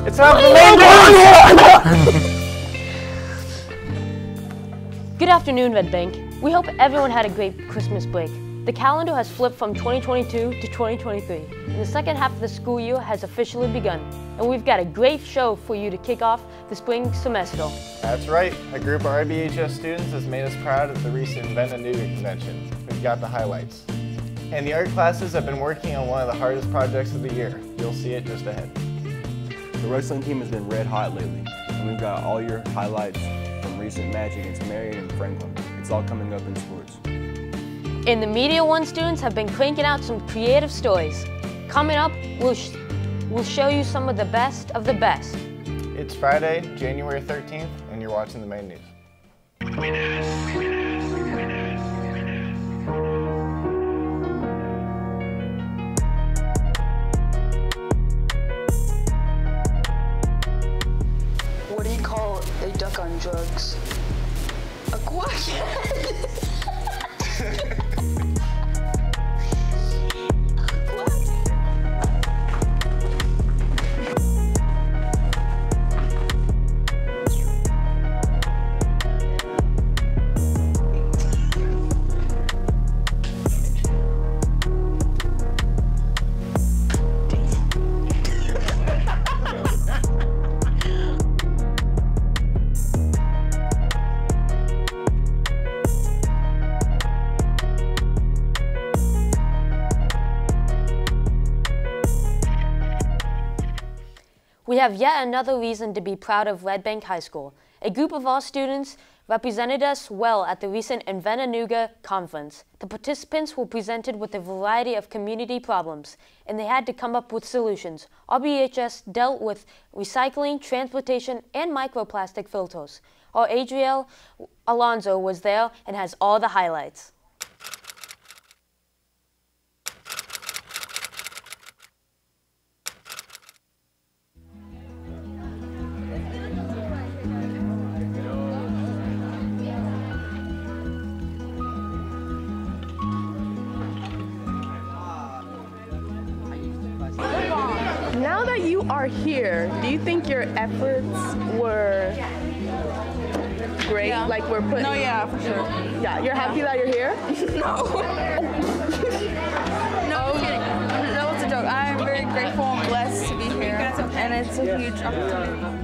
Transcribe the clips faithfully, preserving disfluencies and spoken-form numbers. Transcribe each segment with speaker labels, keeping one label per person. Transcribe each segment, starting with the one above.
Speaker 1: It's time for the main
Speaker 2: Good afternoon, Red Bank. We hope everyone had a great Christmas break. The calendar has flipped from twenty twenty-two to twenty twenty-three, and the second half of the school year has officially begun. And we've got a great show for you to kick off the spring semester.
Speaker 1: That's right. A group of R B H S students has made us proud at the recent Invent a Nougat convention. We've got the highlights. And the art classes have been working on one of the hardest projects of the year. You'll see it just ahead.
Speaker 3: The wrestling team has been red hot lately, and we've got all your highlights from recent match against Marion and Franklin. It's all coming up in sports.
Speaker 2: And the Media One students have been cranking out some creative stories. Coming up, we'll, sh we'll show you some of the best of the best.
Speaker 1: It's Friday, January thirteenth, and you're watching the main news.
Speaker 4: What do you call a duck on drugs? A quack.
Speaker 2: We have yet another reason to be proud of Red Bank High School. A group of our students represented us well at the recent Invent a Nougat conference. The participants were presented with a variety of community problems, and they had to come up with solutions. R B H S dealt with recycling, transportation, and microplastic filters. Our Adriel Alonso was there and has all the highlights.
Speaker 5: Now that you are here, do you think your efforts were great?
Speaker 6: Yeah.
Speaker 5: Like we're putting.
Speaker 6: No, yeah, for sure.
Speaker 5: Yeah, you're happy that you're here?
Speaker 6: No. No, I'm kidding. That was a joke. I am very grateful and blessed to be here, and it's a huge opportunity.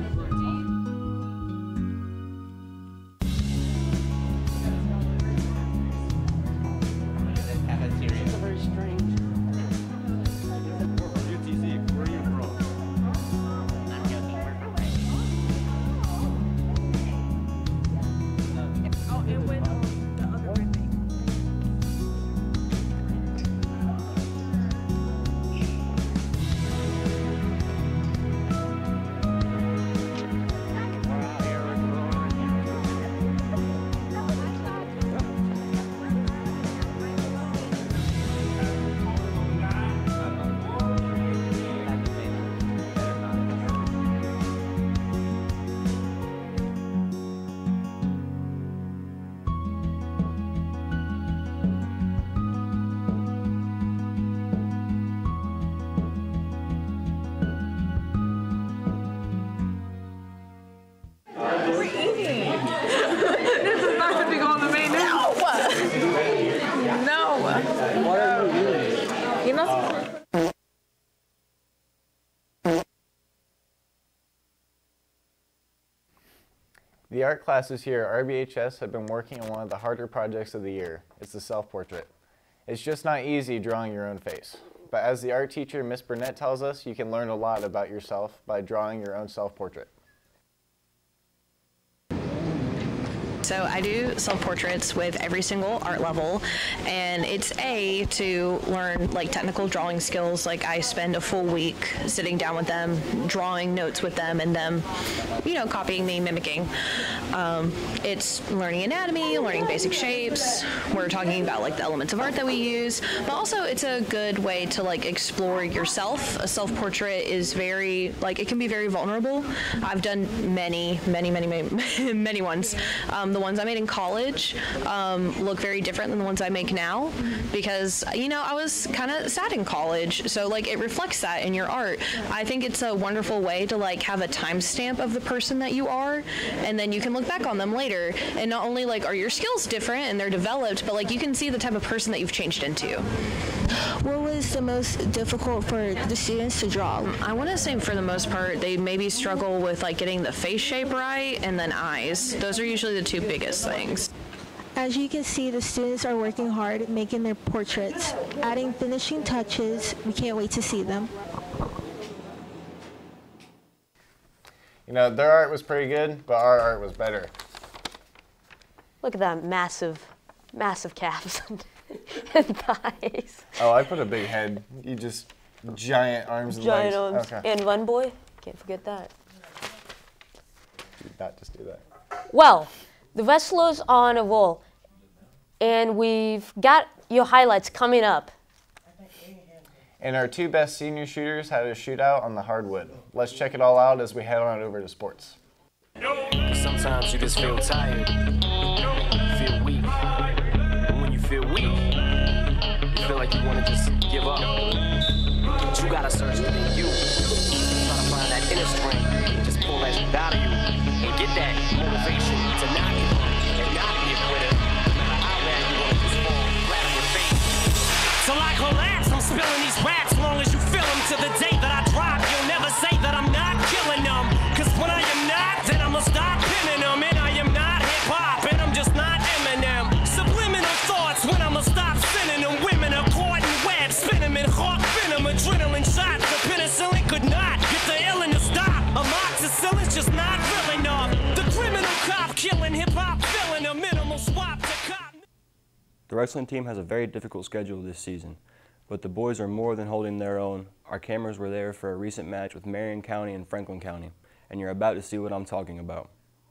Speaker 1: The art classes here at R B H S have been working on one of the harder projects of the year. It's the self-portrait. It's just not easy drawing your own face. But as the art teacher, Miss Burnett, tells us, you can learn a lot about yourself by drawing your own self-portrait.
Speaker 7: So I do self-portraits with every single art level, and it's A, to learn like technical drawing skills. Like I spend a full week sitting down with them, drawing notes with them, and them, you know, copying me, mimicking. Um, it's learning anatomy, learning basic shapes. We're talking about like the elements of art that we use, but also it's a good way to like explore yourself. A self-portrait is very, like, it can be very vulnerable. I've done many, many, many, many, many ones. Um, Um, the ones I made in college um, look very different than the ones I make now because, you know, I was kind of sad in college. So, like, it reflects that in your art. I think it's a wonderful way to, like, have a timestamp of the person that you are, and then you can look back on them later. And not only, like, are your skills different and they're developed, but, like, you can see the type of person that you've changed into.
Speaker 8: What was the most difficult for the students to draw?
Speaker 7: I want to say for the most part, they maybe struggle with like getting the face shape right and then eyes. Those are usually the two biggest things.
Speaker 8: As you can see, the students are working hard making their portraits, adding finishing touches. We can't wait to see them.
Speaker 1: You know, their art was pretty good, but our art was better.
Speaker 2: Look at that massive, massive calves and thighs.
Speaker 1: Oh, I put a big head. You just giant arms and
Speaker 2: Giant
Speaker 1: legs.
Speaker 2: arms.
Speaker 1: Okay.
Speaker 2: And Run Boy. Can't forget that.
Speaker 1: Did not just do that.
Speaker 2: Well, the wrestlers are on a roll, and we've got your highlights coming up.
Speaker 1: And our two best senior shooters had a shootout on the hardwood. Let's check it all out as we head on over to sports.
Speaker 9: Sometimes you just feel tired, feel weak. And when you feel weak, you feel like you want to just give up. But you gotta search within you. Try to find that inner strength, just pull that shit out of you, and get that motivation to not give up and not get rid of. No matter how bad you want to just fall flat on your face. Till I collapse, I'm spilling these raps. Long as you feel them to the day that I drop, you'll never say that I'm not killing them. Cause when I am not, then I'ma stop pinning them. And I am not hip-hop, and I'm just not Eminem. Subliminal thoughts when I'ma stop sending them. Women are caught in webs, spin them in hawk venom. Adrenaline shots, the penicillin could not get the illness to stop. Amoxicillin's just not real enough. The criminal cop killing hip-hop, filling a minimal swap to cop.
Speaker 3: The wrestling team has a very difficult schedule this season, but the boys are more than holding their own. Our cameras were there for a recent match with Marion County and Franklin County, and you're about to see what I'm talking about.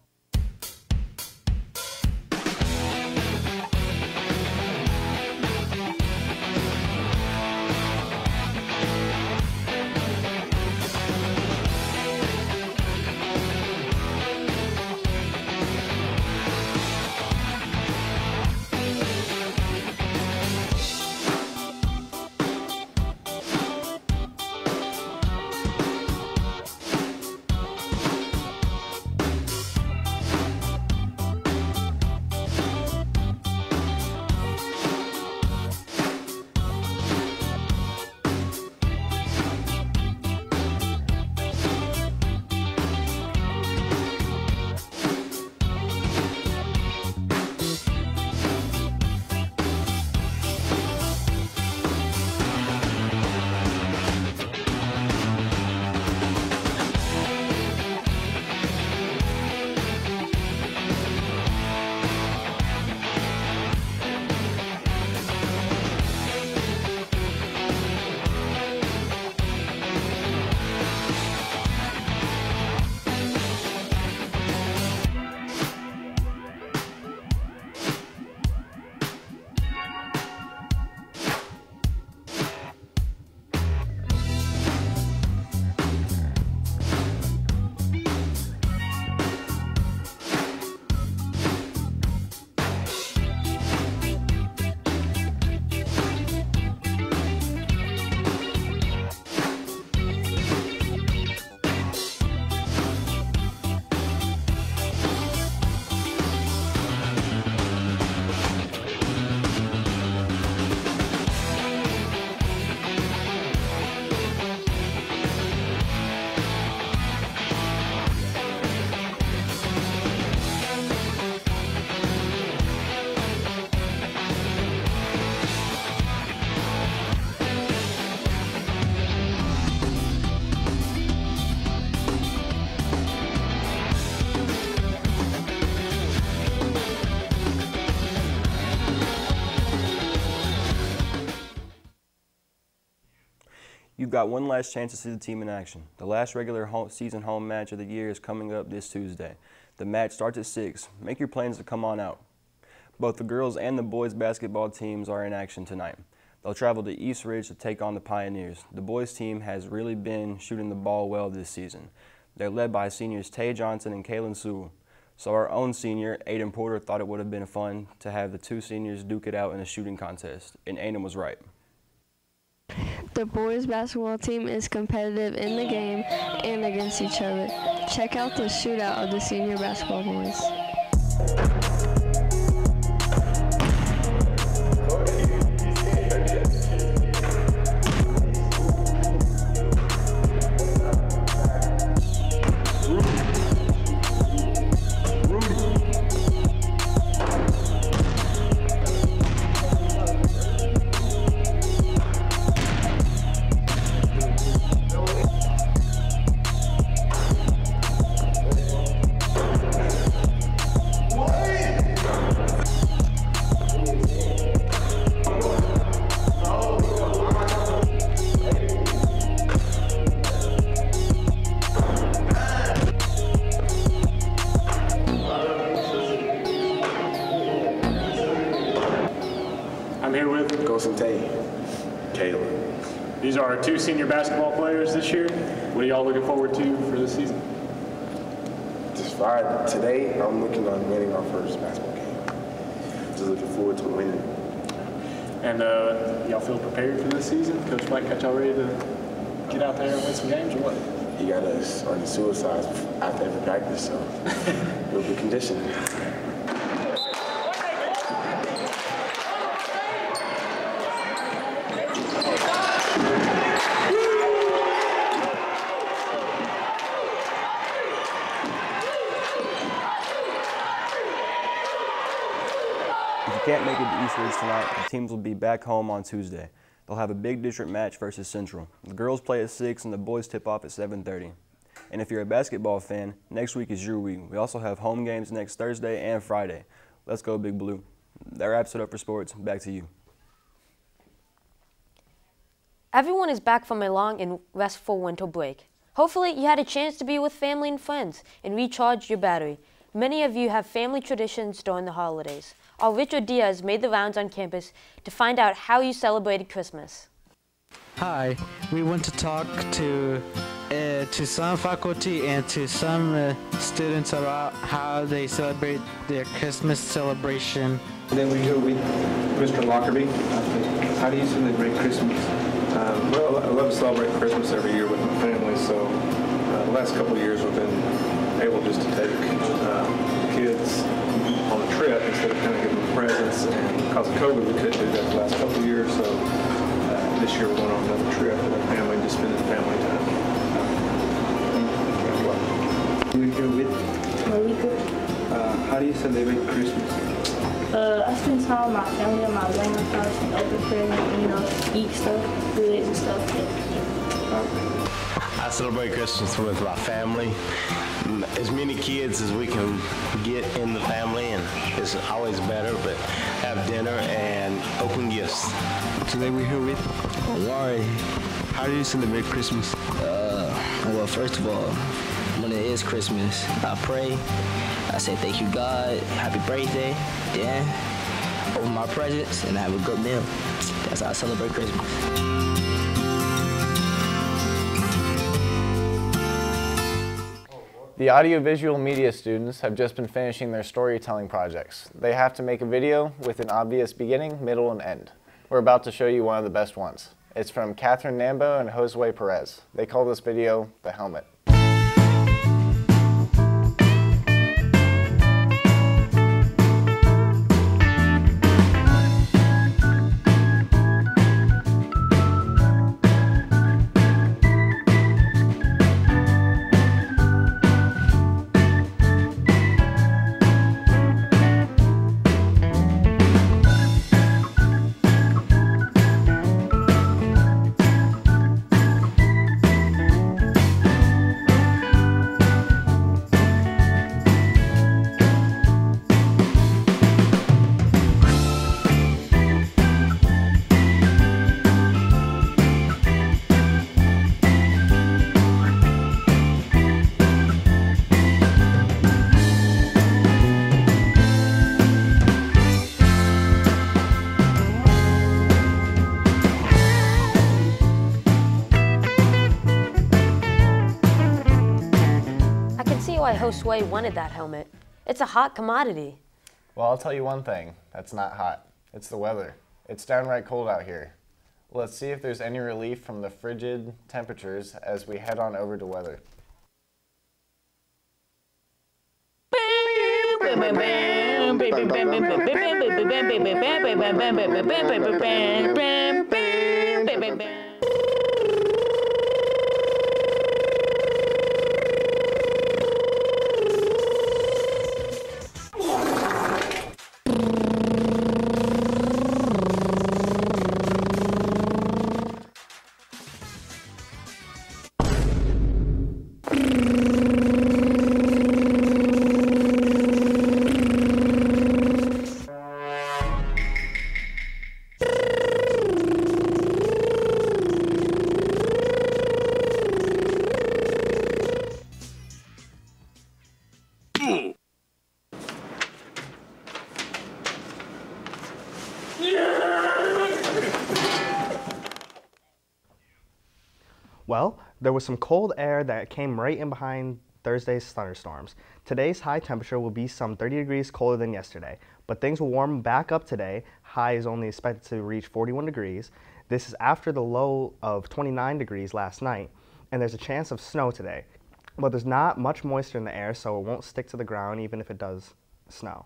Speaker 3: You've got one last chance to see the team in action. The last regular home season home match of the year is coming up this Tuesday. The match starts at six. Make your plans to come on out. Both the girls and the boys basketball teams are in action tonight. They'll travel to East Ridge to take on the Pioneers. The boys team has really been shooting the ball well this season. They're led by seniors Tay Johnson and Kaylin Sewell. So our own senior, Aiden Porter, thought it would have been fun to have the two seniors duke it out in a shooting contest, and Aiden was right.
Speaker 10: The boys basketball team is competitive in the game and against each other. Check out the shootout of the senior basketball boys.
Speaker 11: I'm here with
Speaker 12: Gosen Tay, Caleb.
Speaker 11: These are our two senior basketball players this year. What are y'all looking forward to for this season?
Speaker 12: Just fine. Today, I'm looking on winning our first basketball game. Just looking forward to winning.
Speaker 11: And uh, y'all feel prepared for this season? Coach Mike got y'all ready to get out there and win some games, or what?
Speaker 12: He got us on the suicides after every practice, so we'll be conditioned.
Speaker 3: If you can't make it to East Ridge tonight, the teams will be back home on Tuesday. They'll have a big district match versus Central. The girls play at six and the boys tip off at seven thirty. And if you're a basketball fan, next week is your week. We also have home games next Thursday and Friday. Let's go Big Blue. That wraps it up for sports. Back to you.
Speaker 2: Everyone is back from a long and restful winter break. Hopefully you had a chance to be with family and friends and recharge your battery. Many of you have family traditions during the holidays. Our Richard Diaz made the rounds on campus to find out how you celebrated Christmas.
Speaker 13: Hi, we want to talk to uh, to some faculty and to some uh, students about how they celebrate their Christmas celebration.
Speaker 14: Then we're here with Mister Lockerbie. How do you celebrate Christmas?
Speaker 15: Um, well, I love to celebrate Christmas every year with my family, so uh, the last couple of years we've been able just to take uh, kids on a trip instead of kind of giving them presents, and because of COVID we couldn't do that the last couple of years, so uh, this year we're going on another trip with our family, just spending family time.
Speaker 14: We're here with
Speaker 16: Marika.
Speaker 14: Uh, how do you celebrate Christmas?
Speaker 16: Uh, I spend time with my family and my grandma's and open presents, you know, eat stuff, goods and stuff.
Speaker 17: I celebrate Christmas with my family, as many kids as we can get in the family, and it's always better, but have dinner and open gifts.
Speaker 14: Today we're here with Wari. How do you celebrate Christmas?
Speaker 18: Uh, well, first of all, when it is Christmas, I pray. I say thank you, God, happy birthday, then open my presents and have a good meal. That's how I celebrate Christmas.
Speaker 1: The audiovisual media students have just been finishing their storytelling projects. They have to make a video with an obvious beginning, middle, and end. We're about to show you one of the best ones. It's from Catherine Nambo and Josue Perez. They call this video The Helmet.
Speaker 2: Why Josue wanted that helmet. It's a hot commodity.
Speaker 1: Well, I'll tell you one thing, that's not hot. It's the weather. It's downright cold out here. Let's see if there's any relief from the frigid temperatures as we head on over to weather.
Speaker 19: Well, there was some cold air that came right in behind Thursday's thunderstorms. Today's high temperature will be some thirty degrees colder than yesterday, but things will warm back up today. High is only expected to reach forty-one degrees. This is after the low of twenty-nine degrees last night, and there's a chance of snow today. But there's not much moisture in the air, so it won't stick to the ground even if it does snow.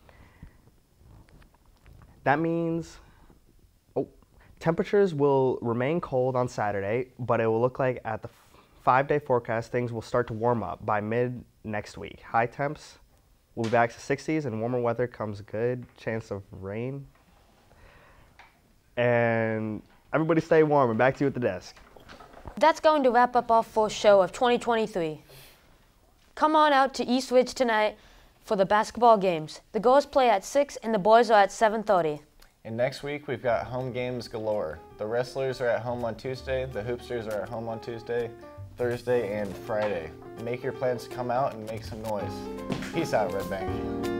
Speaker 19: That means oh, temperatures will remain cold on Saturday, but it will look like at the five-day forecast things will start to warm up by mid next week. High temps will be back to sixties, and warmer weather comes good chance of rain. And everybody stay warm, and back to you at the desk.
Speaker 2: That's going to wrap up our fourth show of twenty twenty-three. Come on out to East Ridge tonight for the basketball games. The girls play at six and the boys are at seven thirty.
Speaker 1: And next week we've got home games galore. The wrestlers are at home on Tuesday, the hoopsters are at home on Tuesday, Thursday, and Friday. Make your plans to come out and make some noise. Peace out, Red Bank.